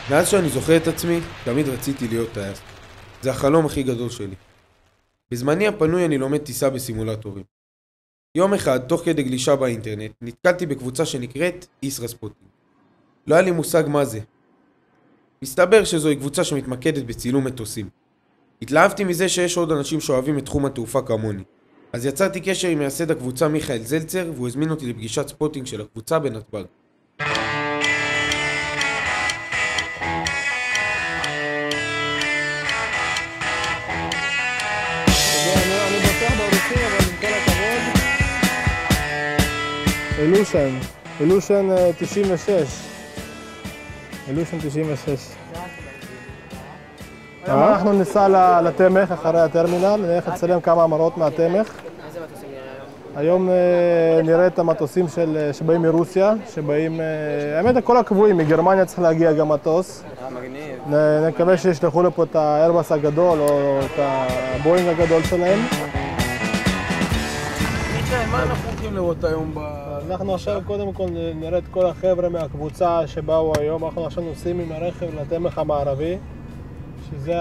מאז שאני זוכר את עצמי, תמיד רציתי להיות טייס. זה החלום הכי גדול שלי. בזמני הפנוי אני לומד טיסה בסימולטורים. יום אחד, תוך כדי גלישה באינטרנט, נתקלתי בקבוצה שנקראת ישראספוטינג. לא היה לי מושג מה זה. מסתבר שזוהי קבוצה שמתמקדת בצילום מטוסים. התלהבתי מזה שיש עוד אנשים שאוהבים את תחום התעופה כמוני. אז יצרתי קשר עם מייסד הקבוצה מיכאל זלצר, והוא הזמין אותי לפגישת ספוטינג של הקבוצה בנתב"ג. אני בטוח ברוסי, אבל עם כל הכבוד. אילושן 96. אילושן 96. היום אנחנו ניסע לתמך אחרי הטרמינל, נלך לצלם כמה המראות מהתמך. איזה מטוסים נראה היום נראה את המטוסים שבאים מרוסיה, שבאים... האמת, כל הקבועים, מגרמניה צריך להגיע גם מטוס. מגניב. נקווה שישלחו לפה את האיירבס הגדול או את הבואינג הגדול שלהם. מיכאל, מה אנחנו הולכים לראות היום אנחנו עכשיו קודם כל נראה את כל החבר'ה מהקבוצה שבאו היום. אנחנו עכשיו נוסעים עם הרכב לתמך המערבי, שזה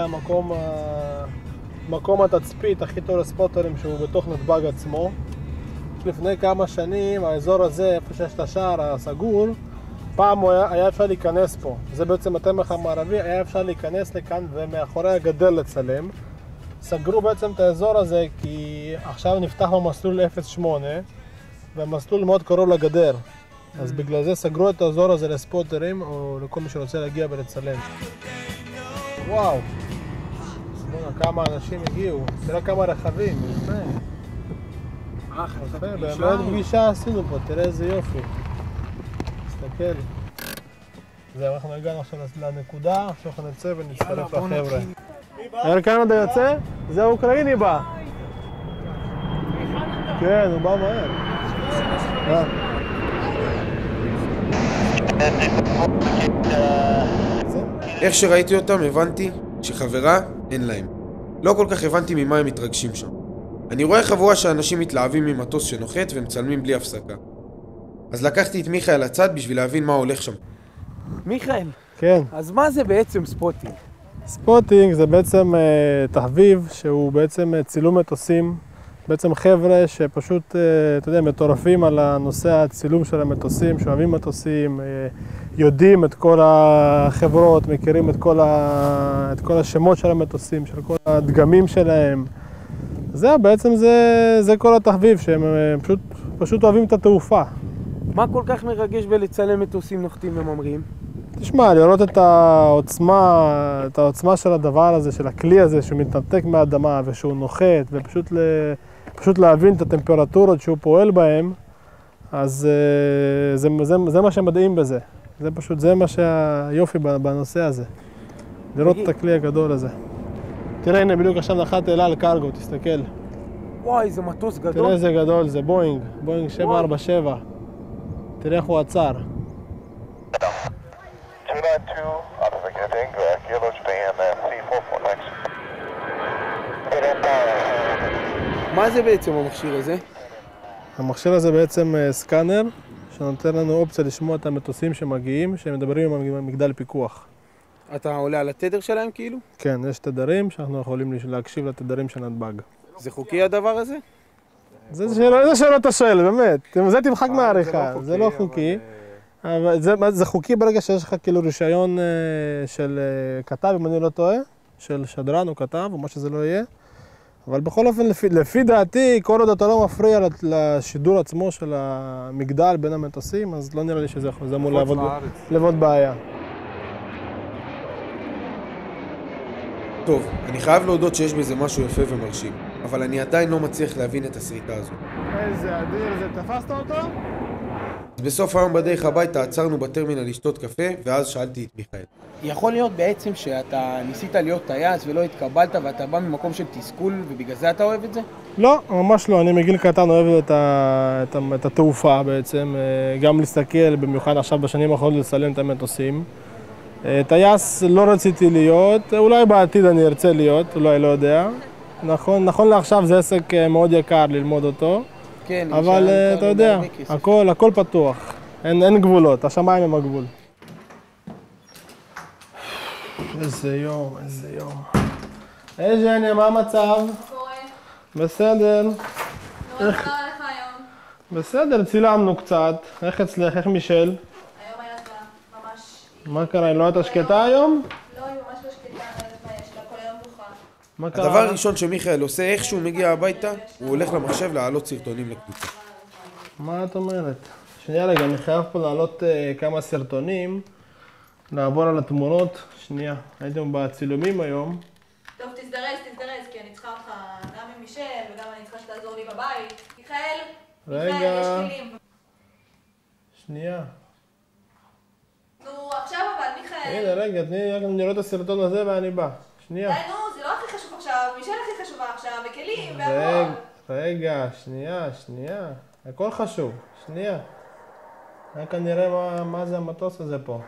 מקום התצפית הכי טוב לספוטרים שהוא בתוך נתב"ג עצמו. לפני כמה שנים האזור הזה, איפה שיש את השער הסגור, פעם היה אפשר להיכנס פה. זה בעצם התמך המערבי, היה אפשר להיכנס לכאן ומאחורי הגדר לצלם. סגרו בעצם את האזור הזה כי עכשיו נפתח במסלול 08 והמסלול מאוד קרוב לגדר. אז בגלל זה סגרו את האזור הזה לספוטרים או לכל מי שרוצה להגיע ולצלם. וואו, כמה אנשים הגיעו, תראה כמה רכבים, יפה. באמת פגישה עשינו פה, תראה איזה יופי. תסתכל. זהו, אנחנו הגענו עכשיו לנקודה, עכשיו אנחנו נצא ונצטרף לחבר'ה. אייר קנדה יוצא? זה האוקראיני בא. כן, הוא בא מהר. איך שראיתי אותם הבנתי שחברה אין להם. לא כל כך הבנתי ממה הם מתרגשים שם. אני רואה חבורה שאנשים מתלהבים ממטוס שנוחת ומצלמים בלי הפסקה. אז לקחתי את מיכאל לצד בשביל להבין מה הולך שם. מיכאל, כן. אז מה זה בעצם ספוטינג? ספוטינג זה בעצם תחביב שהוא בעצם צילום מטוסים. בעצם חבר'ה שפשוט, אתה יודע, מטורפים על הנושא הצילום של המטוסים, שאוהבים מטוסים, יודעים את כל החברות, מכירים את כל השמות של המטוסים, של כל הדגמים שלהם. זהו, בעצם זה כל התחביב, שהם פשוט אוהבים את התעופה. מה כל כך מרגש בלצלם מטוסים נוחתים וממריאים? תשמע, לראות את העוצמה של הדבר הזה, של הכלי הזה, שהוא מתנתק מהאדמה ושהוא נוחת, ופשוט להבין את הטמפרטורות שהוא פועל בהם, אז זה מה שמדהים בזה. זה מה שהיופי בנושא הזה. לראות את הכלי הגדול הזה. תראה, הנה, בדיוק עכשיו נחת אל על קרגו, תסתכל. וואי, זה מטוס גדול. תראה איזה גדול, זה בואינג 747. תראה איך הוא עצר. 292, Alpha Kilo Japan, C449. מה זה בעצם המכשיר הזה? המכשיר הזה בעצם סקאנר, שנותן לנו אופציה לשמוע את המטוסים שמגיעים, שהם מדברים עם מגדל פיקוח. אתה עולה על התדר שלהם כאילו? כן, יש תדרים שאנחנו יכולים להקשיב לתדרים של נתב"ג. זה חוקי הדבר הזה? זה שאלה אתה שואל, באמת. זה תמחק מהעריכה, זה לא חוקי. אבל זה חוקי ברגע שיש לך כאילו רישיון של כתב, אם אני לא טועה, של שדרן או כתב או מה שזה לא יהיה. אבל בכל אופן, לפי דעתי, כל עוד אתה לא מפריע לשידור עצמו של המגדל בין המטוסים, אז לא נראה לי שזה אמור לעבוד בעיה. טוב, אני חייב להודות שיש בזה משהו יפה ומרשים, אבל אני עדיין לא מצליח להבין את הסריטה הזו. איזה אדיר, זה תפסת אותו? אז בסוף היום בדרך הביתה עצרנו בטרמינל לשתות קפה, ואז שאלתי את מיכאל. יכול להיות בעצם שאתה ניסית להיות טייס ולא התקבלת ואתה בא ממקום של תסכול ובגלל זה אתה אוהב את זה? לא, ממש לא. אני מגיל קטן אוהב את התעופה בעצם, גם להסתכל, במיוחד עכשיו בשנים האחרונות לצלם את המטוסים. טייס לא רציתי להיות, אולי בעתיד אני ארצה להיות, אולי לא יודע. נכון לעכשיו זה עסק מאוד יקר ללמוד אותו. כן, אבל אתה יודע, הכל פתוח, אין גבולות, השמיים הם הגבול. איזה יום, איזה יום. היי ז'ניה, מה המצב? קורה? בסדר. מאוד קרה לך היום. בסדר, צילמנו קצת. איך אצלך? איך מישל? היום היה לה ממש... מה קרה? היא לא הייתה שקטה היום? לא, היא ממש לא שקטה, אני יודעת מה יש לה, כל היום בוכה. מה קרה? הדבר הראשון שמיכאל עושה איך שהוא מגיע הביתה, הוא הולך למחשב להעלות סרטונים לקבוצה. מה את אומרת? שנייה רגע, אני חייב פה להעלות כמה סרטונים. לעבור על התמונות. שנייה, הייתם בצילומים היום. טוב, תזדרז, כי אני צריכה אותך גם עם מישל וגם אני צריכה שתעזור לי בבית. מיכאל, רגע. יש כלים. שנייה. נו, עכשיו אבל, מיכאל. הנה, רגע, תני רק לראות את הסרטון הזה ואני בא. שנייה. די, נו, זה לא הכי חשוב עכשיו, מישל הכי חשובה עכשיו, וכלים, והכל. רגע, שנייה. הכל חשוב. שנייה. רק נראה מה זה המטוס הזה פה.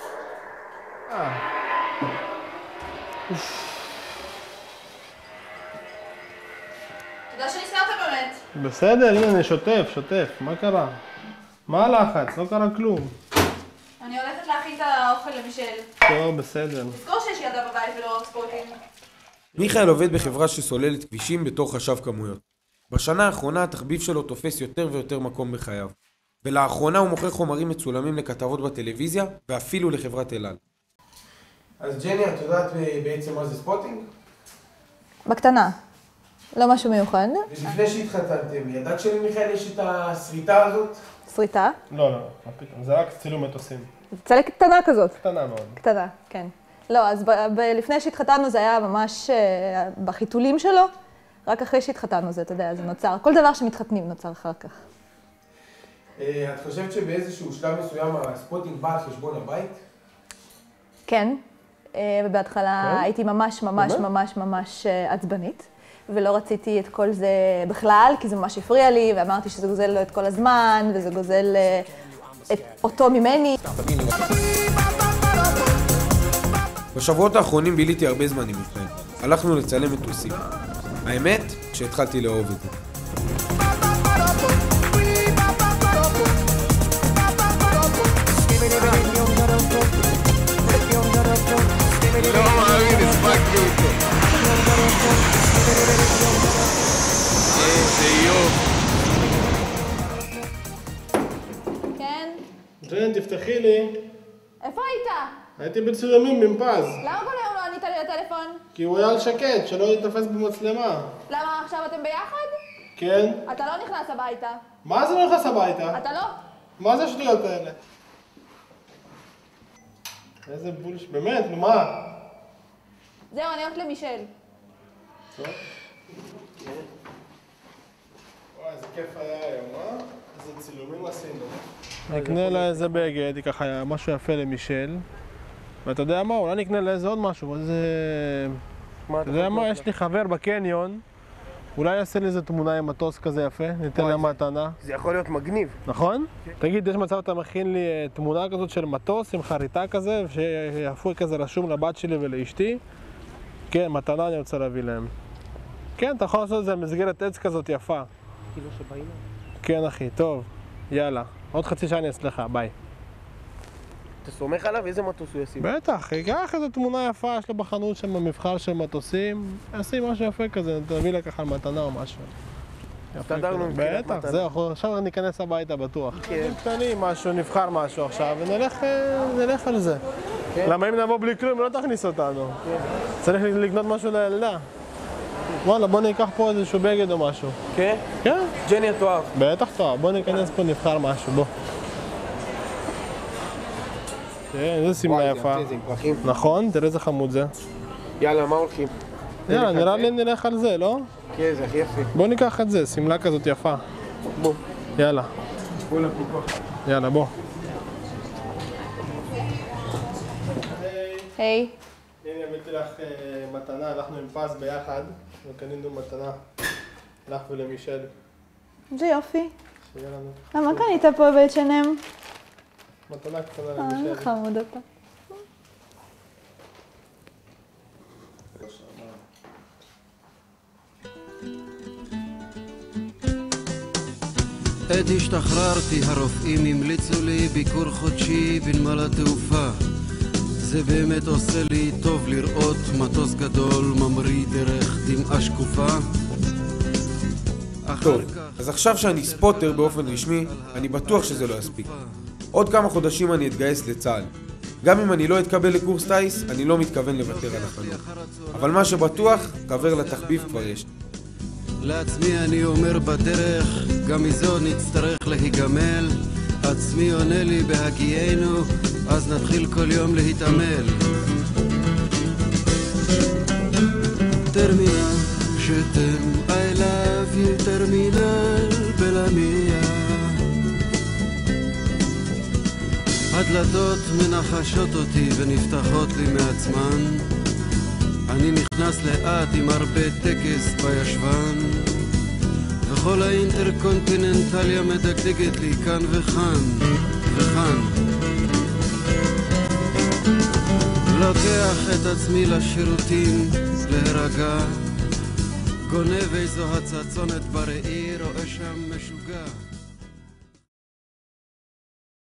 תודה שנזכרת באמת. בסדר, הנה, אני שוטף. מה קרה? מה הלחץ? לא קרה כלום. אני הולכת להכין את האוכל למישל. טוב, בסדר. תזכור שיש ילדה בבית ולא ספורטים. מיכאל עובד בחברה שסוללת כבישים בתור חשב כמויות. בשנה האחרונה התחביב שלו תופס יותר ויותר מקום בחייו. ולאחרונה הוא מוכר חומרים מצולמים לכתבות בטלוויזיה ואפילו לחברת אל על. אז ג'ני, את יודעת בעצם מה זה ספוטינג? בקטנה. לא משהו מיוחד. ולפני שהתחתנתם, ידעת שלמיכאל יש את הסריטה הזאת? סריטה. לא, מה פתאום, זה רק צילום מטוסים. צלקת קטנה כזאת. קטנה מאוד. קטנה, כן. לא, אז לפני שהתחתנו זה היה ממש בחיתולים שלו. רק אחרי שהתחתנו זה, אתה יודע, זה נוצר. כל דבר שמתחתנים נוצר אחר כך. את חושבת שבאיזשהו שלב מסוים הספוטינג בא על חשבון הבית? כן. ובהתחלה הייתי ממש עצבנית. ולא רציתי את כל זה בכלל, כי זה ממש הפריע לי, ואמרתי שזה גוזל לו את כל הזמן, וזה גוזל את אותו ממני. בשבועות האחרונים ביליתי הרבה זמן עם מיכאל. הלכנו לצלם מטוסים. האמת, שהתחלתי לאהוב את זה. לא מאמין, הספקתי אותו. איזה יום. כן? ג'ן, תפתחי לי. איפה היית? הייתי בצילומים עם פז. למה כל היום לא ענית לי לטלפון? כי הוא היה על שקט, שלא יתפס במצלמה. למה עכשיו אתם ביחד? כן? אתה לא נכנס הביתה. מה זה לא נכנס הביתה? אתה לא? מה זה השטויות האלה? איזה בולש, באמת, נו מה? זהו, אני הולכת למישל. טוב. וואי, איזה כיף היה היום, איזה צילומים עשינו. נקנה לה איזה בגד, ככה משהו יפה למישל. ואתה יודע מה, אולי נקנה לה איזה עוד משהו, איזה... אתה יודע מה, יש לי חבר בקניון, אולי יעשה לי איזה תמונה עם מטוס כזה יפה, ניתן לה מתנה. זה יכול להיות מגניב. נכון? תגיד, יש מצב אתה מכין לי תמונה כזאת של מטוס עם חריטה כזה, שיפוי כזה רשום לבת שלי ולאשתי? כן, מתנה אני רוצה להביא להם. כן, אתה יכול לעשות את זה במסגרת עץ כזאת יפה. כאילו שבאים? כן אחי, טוב, יאללה. עוד חצי שעה אני אצלך, ביי. אתה סומך עליו? איזה מטוס הוא ישים? בטח, ייקח איזו תמונה יפה, יש לו בחנות שם מבחר של מטוסים, ישים משהו יפה כזה, תביא לה ככה מתנה או משהו. הסתדרנו מבחינת בטח, מתנה. זהו, עכשיו ניכנס הביתה בטוח. כן. קטנים משהו, נבחר משהו עכשיו ונלך על זה. למה אם נבוא בלי כלום, לא תכניס אותנו. צריך לקנות משהו לילדה. וואלה, בוא ניקח פה איזשהו בגד או משהו. כן? כן? ג'ני את אוהב. בטח טוב, בוא ניכנס פה, נבחר משהו, בוא. תראה, איזה שמלה יפה. זה עם פרחים. נכון, תראה איזה חמוד זה. יאללה, מה הולכים? יאללה, נראה לי נלך על זה, לא? כן, זה הכי יפה. בוא ניקח את זה, שמלה כזאת יפה. בוא. יאללה. בוא לפיקוח. יאללה, בוא. היי. הנה, הבאתי לך מתנה, הלכנו עם פז ביחד, וקנינו מתנה לך ולמישל. זה יופי. שיהיה לנו למה קנית פה ב-H&M? מתנה קטנה למישל. חמוד אתה. עת השתחררתי הרופאים המליצו לי ביקור חודשי בנמל התעופה. זה באמת עושה לי טוב לראות מטוס גדול ממריא דרך דמעה שקופה. טוב, אז עכשיו שאני ספוטר באופן רשמי, אני בטוח שזה לא יספיק. עוד כמה חודשים אני אתגייס לצה"ל. גם אם אני לא אתקבל לקורס טייס, אני לא מתכוון לוותר על החלום. אבל מה שבטוח, חבר לתחביב כבר יש. לעצמי אני אומר בדרך, גם מזה עוד נצטרך להיגמל. עצמי עונה לי בהגיינו, אז נתחיל כל יום להתעמל. טרמינל שתם, I love you, טרמינל בלמיה. הדלתות מנחשות אותי ונפתחות לי מעצמן. אני נכנס לאט עם הרבה טקס בישבן, וכל האינטרקונטיננטליה מדגדגת לי כאן וכאן וכאן. לוקח את עצמי לשירותים להירגע, גונב איזו הצצונת בראי, רואה שם משוגע.